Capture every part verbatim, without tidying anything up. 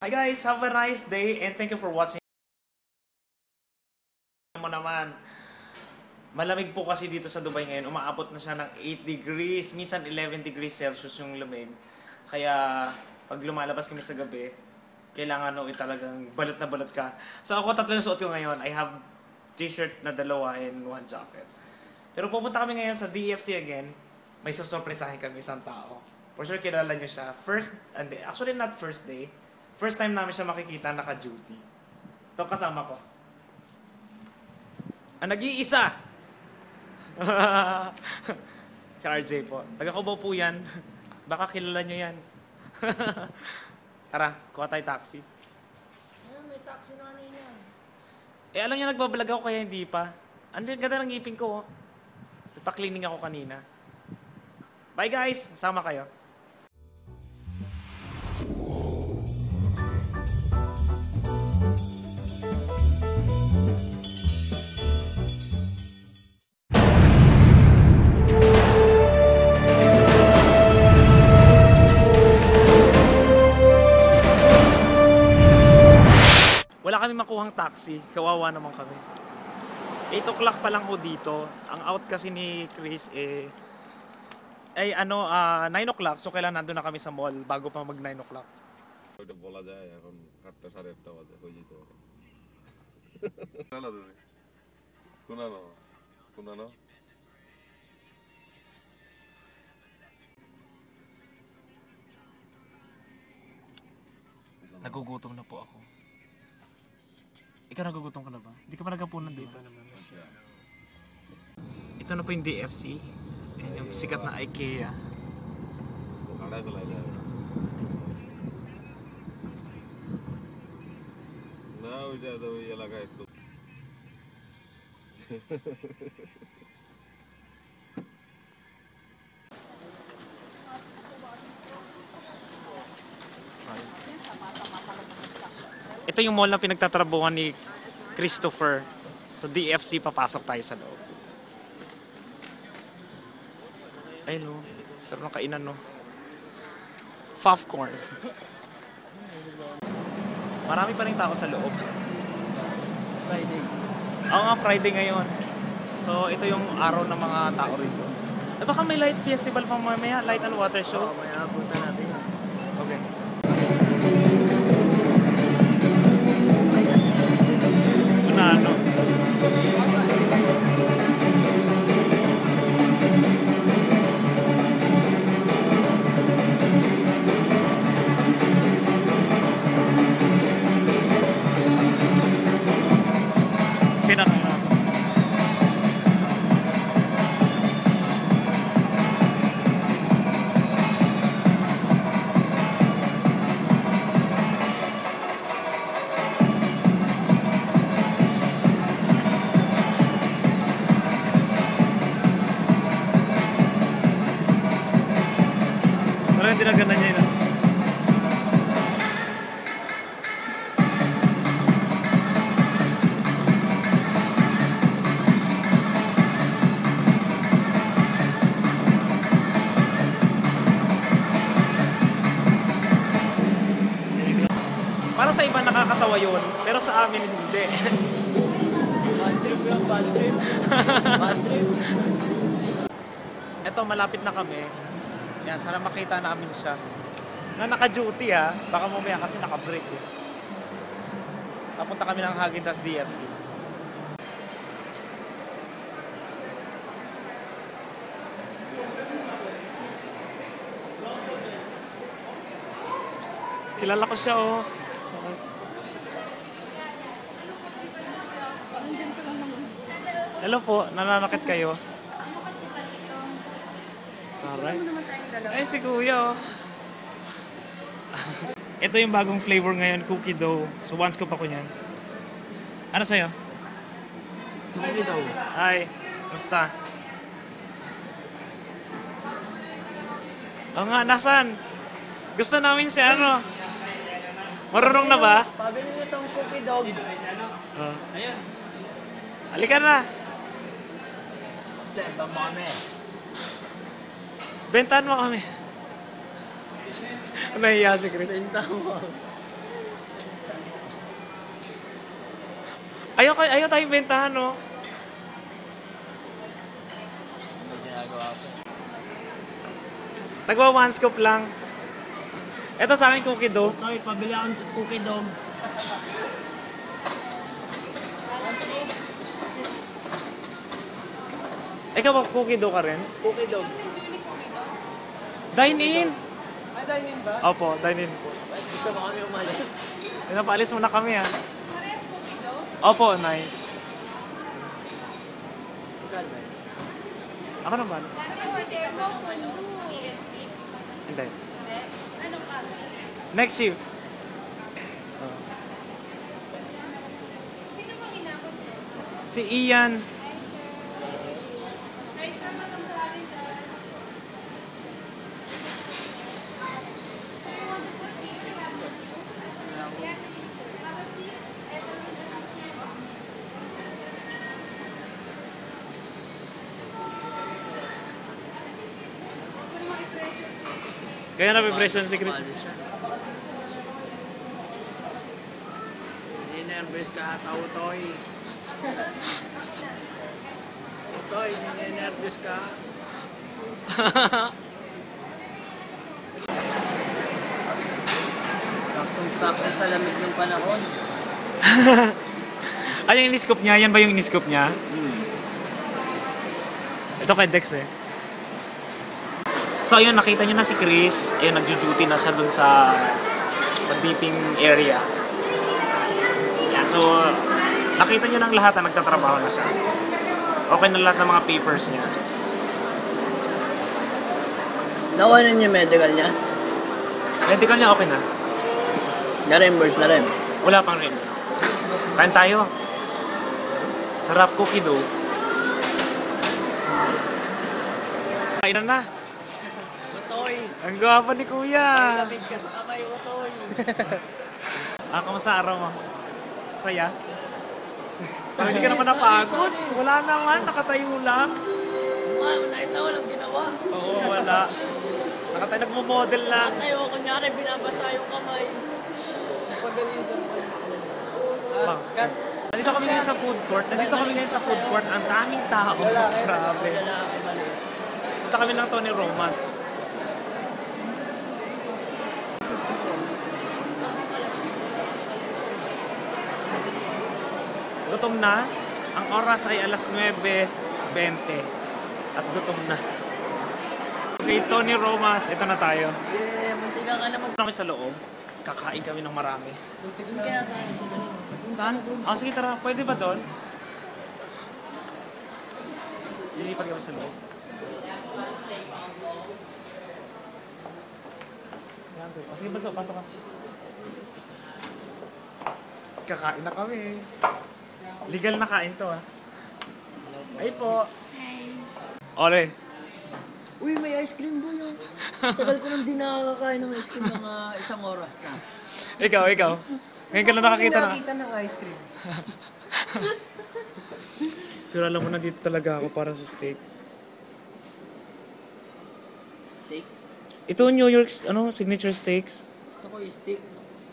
Hi guys, have a nice day and thank you for watching. Mo naman, malamig po kasi dito sa Dubai ngayon. Umaabot na siya ng eight degrees, minsan eleven degrees Celsius yung lamig. Kaya pag lumalabas kami sa gabi, kailangan no, talagang balot na balot ka. So ako tatlo na suot ko ngayon. I have t-shirt na dalawa and one jacket. Pero pupunta kami ngayon sa D F C again. May susurpresahin kami isang tao. For sure kilala nyo siya. First, and actually not first day. First time namin siya makikita naka-duty. Ito kasama ko. Ang nag-iisa! Si R J po. Taga-Cubao po yan. Baka kilala nyo yan. Tara, kuha tayo taxi. Ayan, may taxi na kanina. Eh, alam niya nagbabalag ako kaya hindi pa. Ang ganda ng ngipin ko, oh. Pa-cleaning ako kanina. Bye guys! Sama kayo. Wala kami makuhang taxi. Kawawa naman kami. eight o'clock pa lang ho dito. Ang out kasi ni Chris eh ay ano uh, nine o'clock. So kailan nandun na kami sa mall bago pa mag nine o'clock. ওটা বলা যায় এখন আটটা সাড়ে আটটা বাজে হয়ে যেতে পারে না তুমি কোনানো কোনানো Nagugutom na po ako. Ikaw nagugutom ka na ba? Hindi ka pa nagkapunan dito. Ito na po yung D F C. Ayan yung sikat na IKEA. না ওইটা তো ওই এলাকায় তো Ito yung mall na pinagtatrabuhan ni Christopher. So D F C, papasok tayo sa loob. Ay no, sarap ng kainan no. Popcorn. Marami pa rin tao sa loob. Friday. Oo nga, Friday ngayon. So ito yung araw ng mga tao rito. Eh baka may light festival pa mamaya, light and water show. Oo, may abutan natin. Okay. Ano? Pinaka na. Parang dinaganan niya yun. Para sa iba nakakatawa yun, pero sa amin hindi. Bad trip yun, bad trip. Bad trip. Eto, malapit na kami. Yan, sana makita namin siya. Na naka-duty ha. Baka mamaya kasi naka-break eh. Papunta kami ng Häagen-Dazs D F C. Kilala ko siya oh. Hello po, nananakit kayo? Alright. Ay, si Kuya oh. Ito yung bagong flavor ngayon, cookie dough. So once ko pa ko niyan. Ano sa'yo? Cookie daw. Hi, basta. Oo nga, nasan? Gusto namin si ano. Marunong na ba? Pabili niyo itong cookie dog. Uh. Halika na. Send the money. Bentahan mo kami. Nahiya si Chris. Benta mo. Ayaw, kay- ayaw tayong bentahan, no? Ano ginagawa ko? Nagwa one scoop lang. Ito sa akin cookie dough. Toy, pabili akong cookie dog. Ikaw ba cookie dough ka rin? Cookie dog. Dine in! Ay, dahil ba? Opo, dine in po. Ba't gusto mo kami umalis? Pinapaalis muna kami, ha? Parehas cookie dough? Opo, Nay. Ikaw ba? Ako naman. Dati order mo, kundo. E S P? Hindi. Hindi. Ano ka? Next shift. Sino bang inabot mo? Si Ian. Hi sir, magandang galing dahil. Kaya na-vibration si Chris. Ninervous ka, tao, Toy. Toy, ninervous ka. Saktong-sakto sa lamig ng panahon. Ay, yung iniscope niya? Yan ba yung iniscope niya? Ito kay Dex eh. So ayun, nakita niyo na si Chris. Ayun, nagjo-duty na siya dun sa sa beeping area. Yan, so nakita niyo ng lahat na nagtatrabaho na siya. Okay na lahat ng mga papers niya. Nakuha na niya yung medical niya? Medical niya okay na. Na-reimburse na rin. Wala pang rin. Kain tayo. Sarap cookie dough. Kain na na. Toy, Ang gwapo ni Kuya. lamig ka sa kamay ko, Toy. Ah, kamusta araw mo? Saya? So, hindi ka naman napagod. Wala naman, nakatayo lang. Wow, nakita ko lang ginawa. Oo, wala. Nakatayo, nagmo-model lang. Tayo, kunyari, binabasa yung kamay. Bang. Nandito kami ngayon sa food court. Nandito kami ngayon sa food court. Ang daming tao. Grabe. Lalaki mali. Punta kami ng Tony Romas. Gutom na. Ang oras ay alas nuwebe bente. At gutom na. Okay, Tony Romas. Ito na tayo. Yeah, muntikan ka naman. Kami sa loob. Kakain kami ng marami. Muntikan kaya tayo sa ganun. Saan? Oh, sige tara. Pwede ba doon? Lilipat kami sa loob. Yan, doon. Oh, sige, pasok. Pasok ka. Kakain na kami. Legal na kain to, ah. Ay po. Ole. Uy, may ice cream boy yun. Tagal ko nang di nakakakain ng ice cream mga isang oras na. Ikaw, ikaw. Ngayon ka lang nakakita na. Nakakita ng ice cream. Pero alam mo na dito talaga ako para sa steak. Steak? Ito New York's ano, signature steaks. Gusto ko yung steak.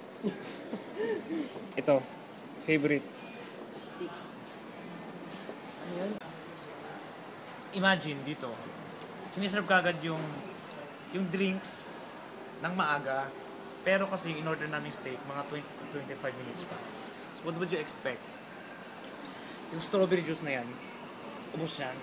Ito. Favorite. Steak. Ano yun? Imagine dito. Siniserve kagad yung yung drinks ng maaga. Pero kasi in order namin steak, mga twenty to twenty-five minutes pa. So what would you expect? Yung strawberry juice na yan, ubos yan.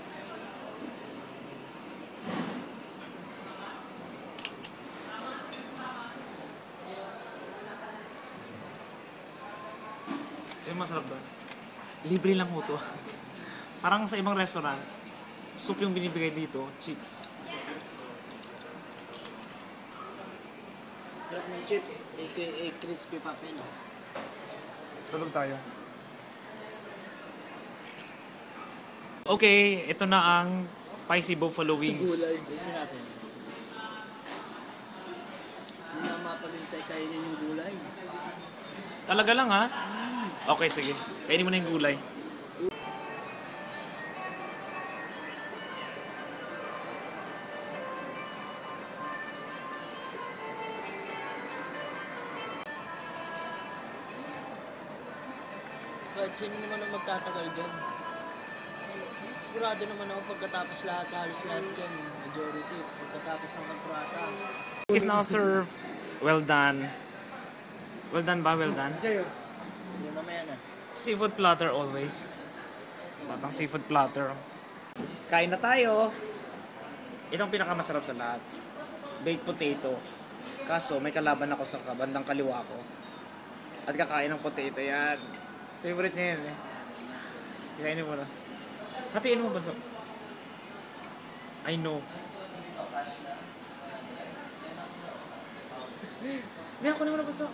Yung masarap doon. Libre lang mo to. Parang sa ibang restaurant, soup yung binibigay dito, chips. Sarap ng chips, aka crispy papel. Tulog tayo. Okay, ito na ang spicy buffalo wings. Gulay, gusto natin. Hindi na mapagintay kayo yung gulay. Talaga lang ha? Okay, sige. Kainin mo na yung gulay. kahit sino naman ang magtatagal dyan. Sigurado naman ako pagkatapos lahat, halos lahat dyan, majority, pagkatapos ng kontrata. Is now served. Well done. Well done ba? Well done. Sino naman yan ah? Seafood platter always. Batang seafood platter. Kain na tayo. Itong pinakamasarap sa lahat. Baked potato. Kaso may kalaban ako sa bandang kaliwa ko. At kakain ng potato yan. Favorite niya yan eh. Kainin mo na. Hatiin mo ba so? I know. Hindi ako naman na baso.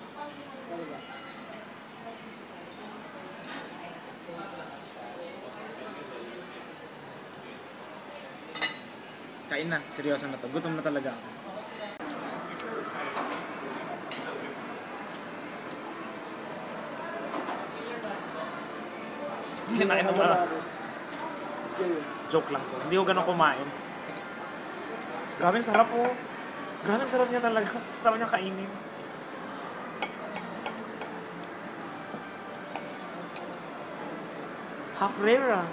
Kain na, seryoso na to. Gutom na talaga ako. Kinain mo na. Joke lang po. Hindi ko ganun kumain. Grabe, sarap po. Grabe, sarap niya talaga. Sarap niya kainin. Half rare ah.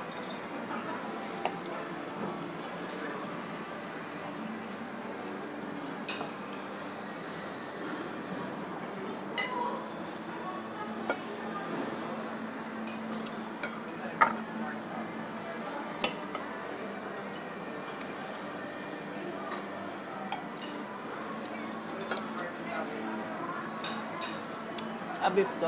Ah, beef to.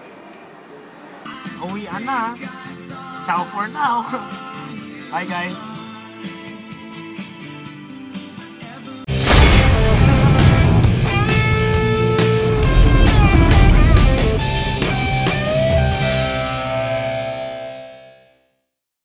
Uwian na. Ciao for now. Bye guys.